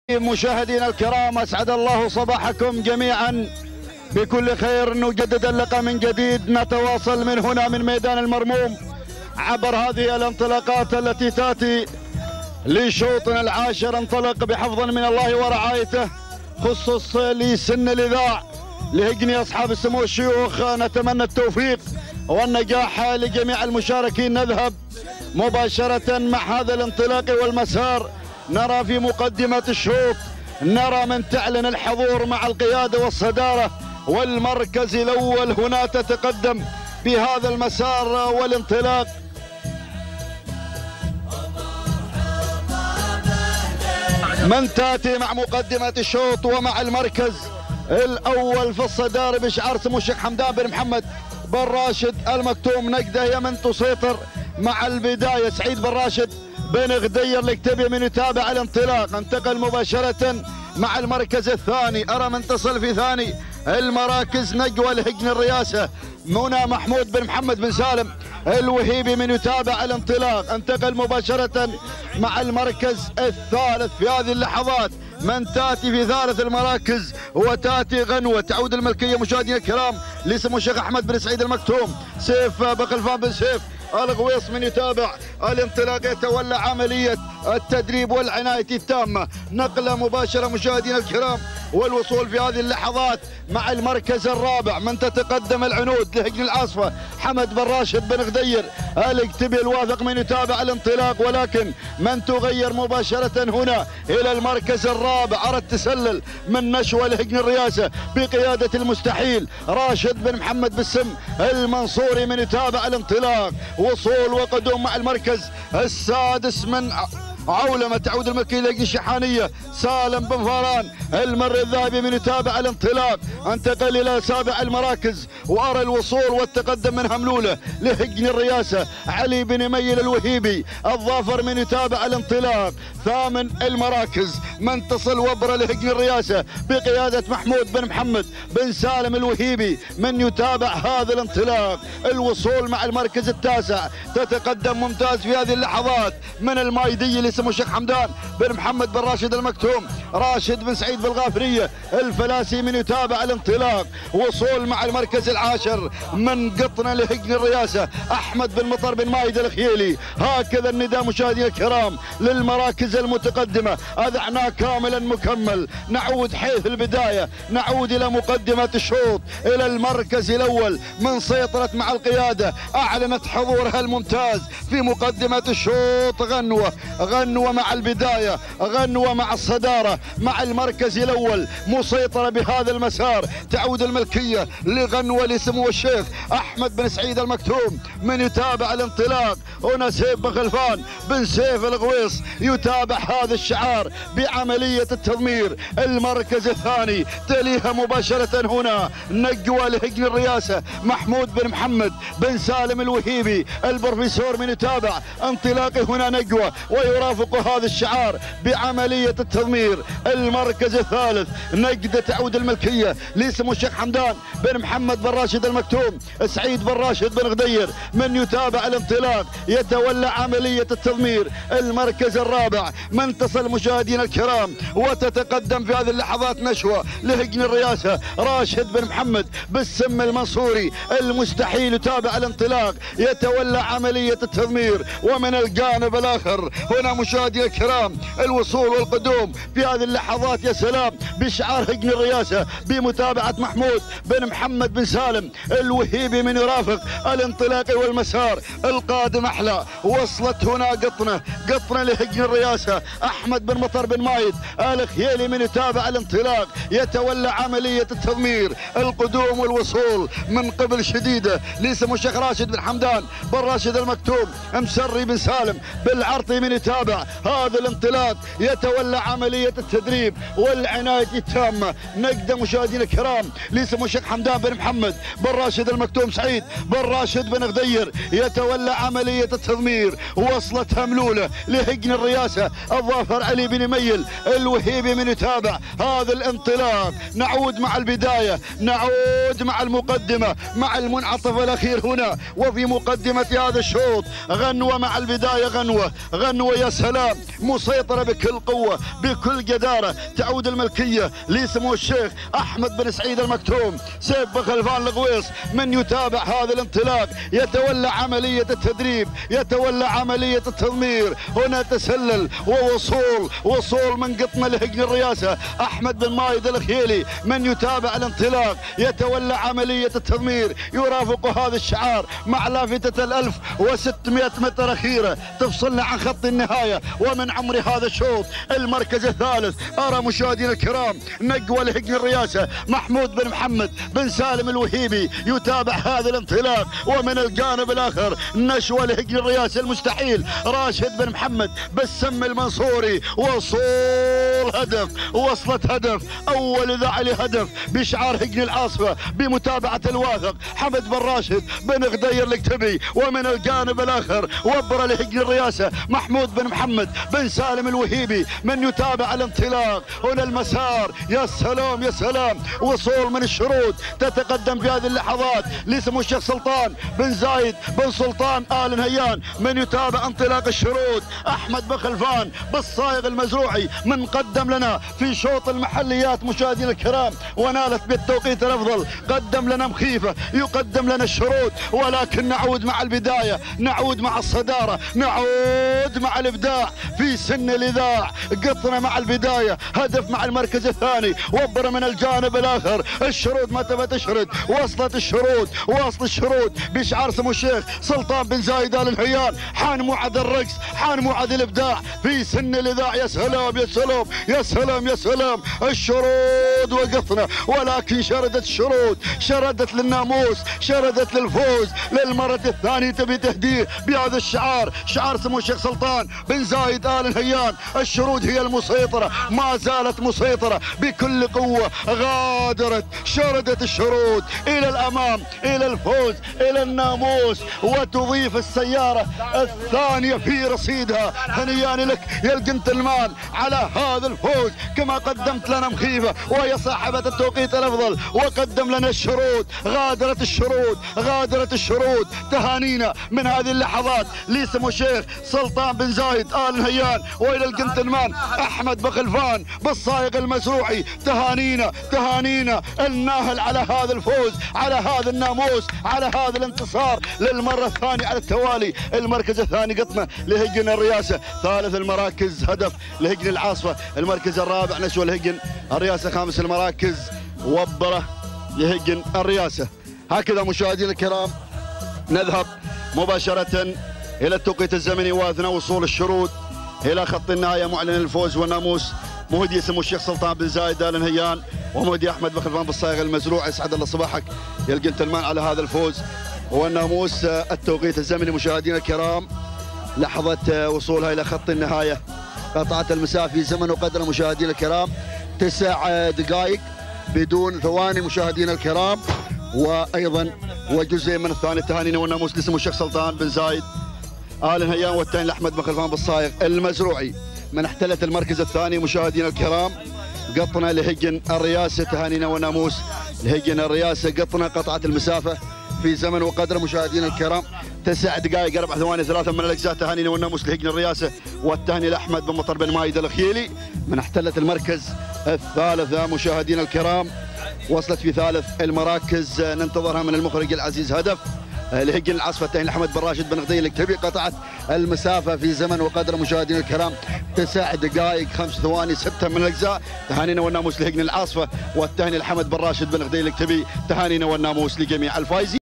مشاهدينا الكرام، اسعد الله صباحكم جميعا بكل خير. نجدد اللقاء من جديد، نتواصل من هنا من ميدان المرموم عبر هذه الانطلاقات التي تاتي لشوطنا العاشر. انطلق بحفظ من الله ورعايته، خصص لسن الاذاع لهجني اصحاب السمو الشيوخ. نتمنى التوفيق والنجاح لجميع المشاركين. نذهب مباشرة مع هذا الانطلاق والمسار. نرى في مقدمة الشوط نرى من تعلن الحضور مع القيادة والصدارة والمركز الأول هنا تتقدم بهذا المسار والانطلاق. من تأتي مع مقدمة الشوط ومع المركز الأول في الصدارة بشعار سمو الشيخ حمدان بن محمد بن راشد المكتوم. نجدة هي من تسيطر مع البداية. سعيد بن راشد بن غدير الكتبي من يتابع الانطلاق. انتقل مباشرة مع المركز الثاني. أرى من تصل في ثاني المراكز نجوى لهجن الرئاسة منى محمود بن محمد بن سالم الوهيبي من يتابع الانطلاق. انتقل مباشرة مع المركز الثالث في هذه اللحظات. من تاتي في ثالث المراكز وتاتي غنوة تعود الملكية مشاهدينا الكرام لسمو الشيخ أحمد بن سعيد المكتوم. سيف بقلفان بن سيف الغويص من يتابع الانطلاق، يتولى عملية التدريب والعناية التامة. نقلة مباشرة مشاهدينا الكرام والوصول في هذه اللحظات مع المركز الرابع. من تتقدم العنود لهجن العاصفة حمد بن راشد بن غدير الكتبي الواثق من يتابع الانطلاق، ولكن من تغير مباشرة هنا إلى المركز الرابع. أرى التسلل من نشوة لهجن الرئاسة بقيادة المستحيل راشد بن محمد بالسم المنصوري من يتابع الانطلاق. وصول وقدوم مع المركز السادس من عولمة تعود الملكية لهجن الشحانية سالم بن فاران المر الذهبي من يتابع الانطلاق. انتقل الى سابع المراكز وارى الوصول والتقدم من هملولة لهجن الرئاسة علي بن ميل الوهيبي الظافر من يتابع الانطلاق. ثامن المراكز من تصل وبرة لهجن الرئاسة بقيادة محمود بن محمد بن سالم الوهيبي من يتابع هذا الانطلاق. الوصول مع المركز التاسع تتقدم ممتاز في هذه اللحظات من المايدي لسمو الشيخ حمدان بن محمد بن راشد المكتوم راشد بن سعيد بالغافرية الفلاسي من يتابع الانطلاق. وصول مع المركز العاشر من قطنة لهجن الرئاسة أحمد بن مطر بن مايد الخيلي. هكذا النداء مشاهدينا الكرام للمراكز المتقدمة. أذعناه كاملا مكمل. نعود حيث البداية، نعود إلى مقدمة الشوط إلى المركز الأول. من سيطرت مع القيادة أعلنت حضورها الممتاز في مقدمة الشوط غنوة مع البداية، غنوة مع الصدارة مع المركز الأول مسيطرة بهذا المسار. تعود الملكية لغنوة لسمو الشيخ أحمد بن سعيد المكتوم من يتابع الانطلاق. هنا سيف بن خلفان بن سيف الغويص يتابع هذا الشعار بعملية التضمير. المركز الثاني تليها مباشرة هنا نجوى لهجن الرئاسة محمود بن محمد بن سالم الوهيبي البروفيسور من يتابع انطلاقه هنا نجوى ويرافق هذا الشعار بعملية التضمير. المركز الثالث نجدة تعود الملكية لسمو الشيخ حمدان بن محمد بن راشد المكتوم سعيد بن راشد بن غدير من يتابع الانطلاق يتولى عملية التضمير. المركز الرابع من تصل مشاهدينا الكرام وتتقدم في هذه اللحظات نشوة لهجن الرئاسة راشد بن محمد بالسم المنصوري المستحيل يتابع الانطلاق يتولى عملية التضمير. ومن الجانب الآخر هنا مشاهدينا الكرام الوصول والقدوم في هذه اللحظات يا سلام بشعار هجن الرئاسة بمتابعة محمود بن محمد بن سالم الوهيبي من يرافق الانطلاق والمسار. القادم أحلى. وصلت هنا قطنة لهجن الرئاسة أحمد بن مطر بن مايد الخيلي من يتابع الانطلاق يتولى عملية التضمير. القدوم والوصول من قبل شديدة لسمو الشيخ راشد بن حمدان بن راشد المكتوم مسري بن سالم بالعرطي من يتابع هذا الانطلاق يتولى عملية التدريب والعناية التامة. نقدم مشاهدينا الكرام لسمو الشيخ حمدان بن محمد بن راشد المكتوم سعيد بن راشد بن غدير يتولى عملية التضمير. وصلت هملولة لهجن الرئاسة الظافر علي بن ميل سامل الوهيبي من يتابع هذا الانطلاق. نعود مع البداية، نعود مع المقدمة، مع المنعطف الأخير هنا وفي مقدمة هذا الشوط. غنوة مع البداية، غنوة يا سلام، مسيطرة بكل قوة بكل جدارة. تعود الملكية لسمو الشيخ أحمد بن سعيد المكتوم. سيف بخلفان الغويص من يتابع هذا الانطلاق، يتولى عملية التدريب، يتولى عملية التضمير. هنا تسلل ووصول من قطمة لهجن الرئاسة أحمد بن مايد الخيلي من يتابع الانطلاق، يتولى عملية التضمير. يرافق هذا الشعار مع لافتة 1600 متر أخيرة تفصلنا عن خط النهاية ومن عمر هذا الشوط. المركز الثالث أرى مشاهدينا الكرام نقوى لهجن الرئاسة محمود بن محمد بن سالم الوهيبي يتابع هذا الانطلاق. ومن الجانب الآخر نشوى لهجن الرئاسة المستحيل راشد بن محمد بالسم المنصوري. وصلت هدف أول إذاعة لهدف بشعار هجن العاصفة بمتابعة الواثق حمد بن راشد بن غدير الكتبي. ومن الجانب الآخر وبر لهجن الرئاسة محمود بن محمد بن سالم الوهيبي من يتابع الانطلاق. هنا المسار، يا سلام يا سلام، وصول من الشروط. تتقدم في هذه اللحظات لسمو الشيخ سلطان بن زايد بن سلطان آل نهيان من يتابع انطلاق الشروط. أحمد بخلفان بالصايغ المزروعي من قدم لنا في شوط المحليات مشاهدينا الكرام ونالت بالتوقيت الأفضل. قدم لنا مخيفة، يقدم لنا الشروط. ولكن نعود مع البداية، نعود مع الصدارة، نعود مع الإبداع في سن الإذاع. قطنا مع البداية، هدف مع المركز الثاني. وبر من الجانب الآخر الشروط ما تبى تشرد. وصلت الشروط، وصل الشروط بشعار سمو الشيخ سلطان بن زايد آل نهيان. حان موعد الرقص، حان موعد الإبداع في سن الإذاع. يا سلام يا سلام يا سلام يا سلام. الشروط وقفنا، ولكن شردت الشروط، شردت للناموس، شردت للفوز للمرة الثانية. تبي تهديه بهذا الشعار، شعار سمو الشيخ سلطان بن زايد آل نهيان. الشروط هي المسيطرة، ما زالت مسيطرة بكل قوة. غادرت، شردت الشروط إلى الأمام، إلى الفوز، إلى الناموس، وتضيف السيارة الثانية في رصيدها. هنيان لك يا الجنتلمان على هذا الفوز، كما قدمت لنا مخيفة وهي صاحبة التوقيت الأفضل، وقدم لنا الشروط. غادرت الشروط، غادرت الشروط. تهانينا من هذه اللحظات لسمو الشيخ سلطان بن زايد آل نهيان وإلى الجنتلمان أحمد بخلفان بالصايغ المزروعي. تهانينا، تهانينا الناهل على هذا الفوز، على هذا الناموس، على هذا الانتصار للمرة الثانية على التوالي. المركز الثاني قطمة لهجن الرئاسة، ثالث المراكز هدف لهجن العاصفة، المركز الرابع نشوى لهجن الرئاسة، خامس المراكز وبرة لهجن الرئاسة. هكذا مشاهدينا الكرام نذهب مباشرة إلى التوقيت الزمني وأثناء وصول الشروط إلى خط النهاية معلن الفوز والناموس مهدي سمو الشيخ سلطان بن زايد آل نهيان ومهدي أحمد بخلفان بالصايغ المزروع. يسعد الله صباحك يا الجنتلمان على هذا الفوز والناموس. التوقيت الزمني مشاهدينا الكرام لحظة وصولها إلى خط النهاية. قطعت المسافة في زمن وقدر مشاهدينا الكرام 9 دقائق بدون ثواني مشاهدينا الكرام. وأيضا وجزء من الثاني تهانينا والناموس لسمو الشيخ سلطان بن زايد آل نهيان والثاني لأحمد بن خلفان بالصايغ المزروعي. من احتلت المركز الثاني مشاهدينا الكرام قطنا لهجن الرئاسة. تهانينا والناموس لهجن الرئاسة. قطنا قطعت المسافة في زمن وقدر مشاهدينا الكرام 9 دقائق 4 ثواني 3 من الأجزاء. تهانينا والناموس لهجن الرئاسة والتهنئة لأحمد بن مطر بن مايد الخيلي. من احتلت المركز الثالث مشاهدينا الكرام وصلت في ثالث المراكز ننتظرها من المخرج العزيز هدف لهجن العاصفة. التهاني أحمد بن راشد بن غدير الكتبي. قطعت المسافة في زمن وقدر مشاهدينا الكرام 9 دقائق 5 ثواني 6 من الأجزاء. تهانينا والناموس لهجن العاصفة والتهنئة لحمد بن راشد بن غدير الكتبي. تهانينا والناموس لجميع الفائزين.